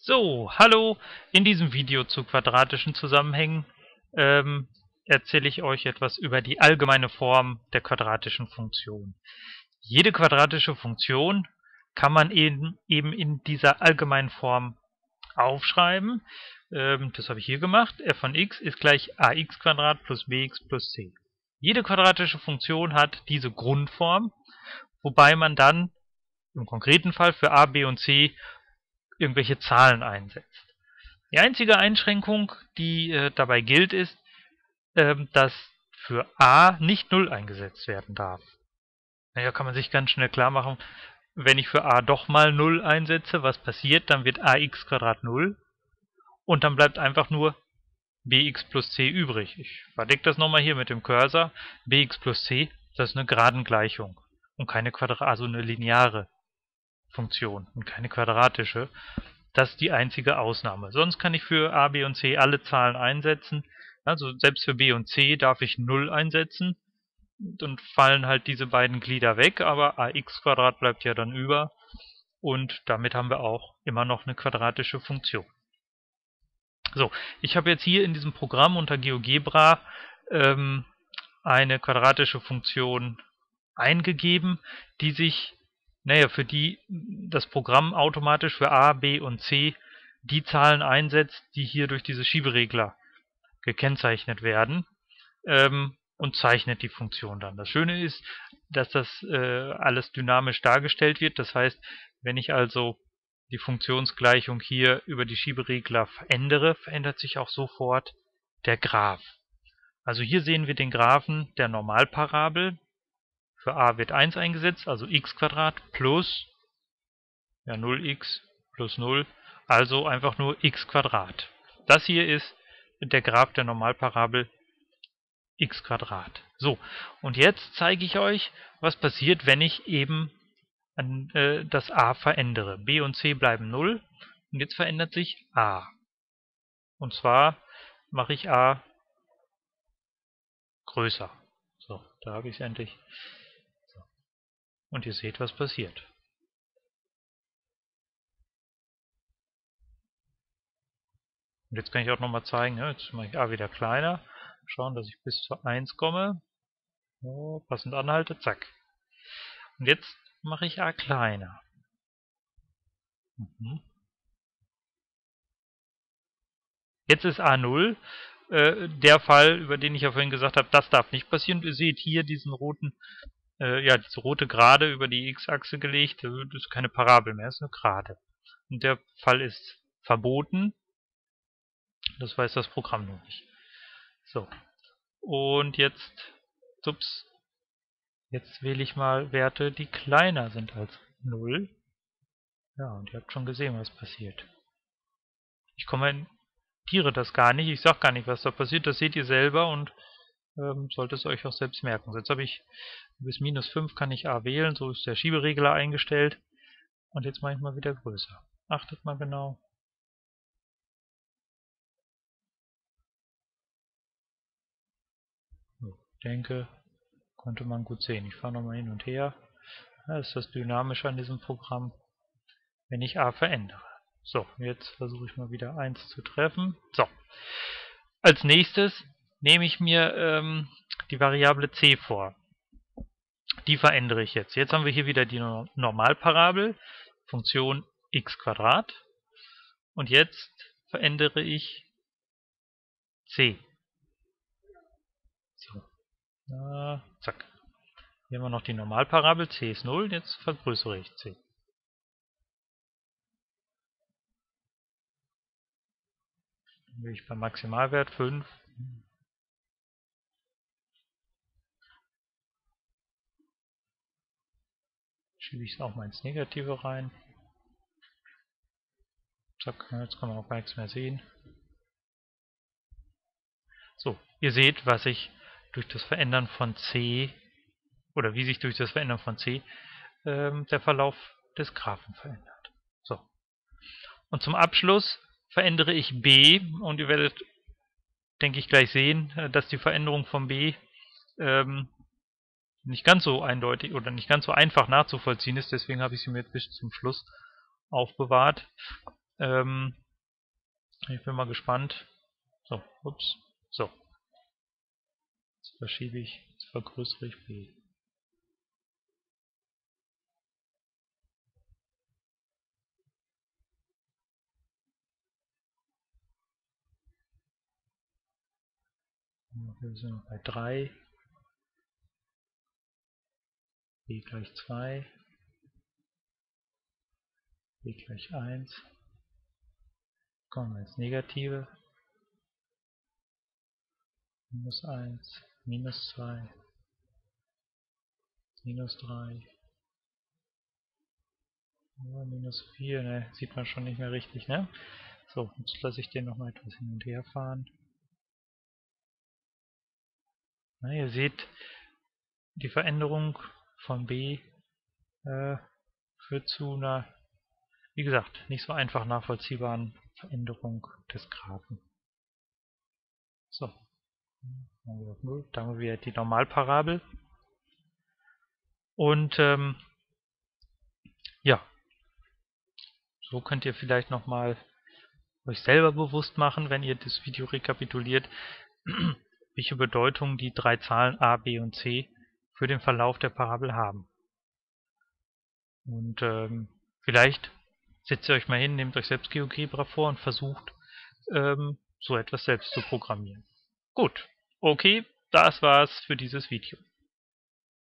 So, hallo. In diesem Video zu quadratischen Zusammenhängen erzähle ich euch etwas über die allgemeine Form der quadratischen Funktion. Jede quadratische Funktion kann man eben in dieser allgemeinen Form aufschreiben. Das habe ich hier gemacht. f von x ist gleich ax plus bx plus c. Jede quadratische Funktion hat diese Grundform, wobei man dann im konkreten Fall für a, b und c irgendwelche Zahlen einsetzt. Die einzige Einschränkung, die dabei gilt, ist, dass für a nicht 0 eingesetzt werden darf. Naja, kann man sich ganz schnell klar machen, wenn ich für a doch mal 0 einsetze, was passiert? Dann wird ax 0 und dann bleibt einfach nur bx plus c übrig. Ich verdecke das nochmal hier mit dem Cursor. Bx plus c, das ist eine Geradengleichung und keine also eine lineare Funktion und keine quadratische. Das ist die einzige Ausnahme. Sonst kann ich für a, b und c alle Zahlen einsetzen. Also selbst für b und c darf ich 0 einsetzen. Dann fallen halt diese beiden Glieder weg, aber ax bleibt ja dann über. Und damit haben wir auch immer noch eine quadratische Funktion. So, ich habe jetzt hier in diesem Programm unter GeoGebra eine quadratische Funktion eingegeben, die sich, für die das Programm automatisch für a, b und c die Zahlen einsetzt, die hier durch diese Schieberegler gekennzeichnet werden, und zeichnet die Funktion dann. Das Schöne ist, dass das alles dynamisch dargestellt wird. Das heißt, wenn ich also die Funktionsgleichung hier über die Schieberegler verändere, verändert sich auch sofort der Graph. Also hier sehen wir den Graphen der Normalparabel. Für a wird 1 eingesetzt, also x plus 0x plus 0, also einfach nur x. Das hier ist der Graph der Normalparabel x. So, und jetzt zeige ich euch, was passiert, wenn ich eben das a verändere. b und c bleiben 0 und jetzt verändert sich a. Und zwar mache ich a größer. So, da habe ich es endlich. So. Und ihr seht, was passiert. Und jetzt kann ich auch nochmal zeigen, jetzt mache ich a wieder kleiner. Schauen, dass ich bis zu 1 komme. So, passend anhalte, zack. Und jetzt mache ich a kleiner. Jetzt ist a 0. Der Fall, über den ich ja vorhin gesagt habe, das darf nicht passieren. Ihr seht hier diesen roten, diese rote Gerade über die x-Achse gelegt. Das ist keine Parabel mehr, das ist eine Gerade. Und der Fall ist verboten. Das weiß das Programm noch nicht. So. Und jetzt, jetzt wähle ich mal Werte, die kleiner sind als 0. Ja, und ihr habt schon gesehen, was passiert. Ich kommentiere das gar nicht, ich sage gar nicht, was da passiert, das seht ihr selber und solltet es euch auch selbst merken. So, jetzt habe ich bis -5 kann ich a wählen, so ist der Schieberegler eingestellt. Und jetzt mache ich mal wieder größer. Achtet mal genau. So, ich denke, konnte man gut sehen. Ich fahre nochmal hin und her. Das ist das Dynamische an diesem Programm, wenn ich a verändere. So, jetzt versuche ich mal wieder 1 zu treffen. So, als nächstes nehme ich mir die Variable c vor. Die verändere ich jetzt. Jetzt haben wir hier wieder die Normalparabel, Funktion x². Und jetzt verändere ich c. So. Zack. Hier haben wir noch die Normalparabel, c ist 0, jetzt vergrößere ich c. Dann will ich beim Maximalwert 5. Schiebe ich es auch mal ins Negative rein. Zack, jetzt kann man auch gar nichts mehr sehen. So, ihr seht, was sich durch das Verändern von c, oder wie sich durch das Verändern von c der Verlauf des Graphen verändert. So. Und zum Abschluss verändere ich b, und ihr werdet, denke ich, gleich sehen, dass die Veränderung von b nicht ganz so eindeutig oder nicht ganz so einfach nachzuvollziehen ist. Deswegen habe ich sie mir bis zum Schluss aufbewahrt. Ich bin mal gespannt. So, ups. So. Jetzt verschiebe ich, jetzt vergrößere ich B. Wir sind bei 3. B gleich 2. B gleich 1. Kommen wir ins Negative. Minus 1, minus 2, minus 3, ja, minus 4, ne, sieht man schon nicht mehr richtig, ne? So, jetzt lasse ich den nochmal etwas hin und her fahren. Na, ihr seht, die Veränderung von B führt zu einer, wie gesagt, nicht so einfach nachvollziehbaren Veränderung des Graphen. So, dann haben wir wieder die Normalparabel. Und ja, so könnt ihr vielleicht nochmal euch selber bewusst machen, wenn ihr das Video rekapituliert, welche Bedeutung die drei Zahlen a, b und c für den Verlauf der Parabel haben. Und vielleicht setzt ihr euch mal hin, nehmt euch selbst GeoGebra vor und versucht, so etwas selbst zu programmieren. Gut, okay, das war's für dieses Video.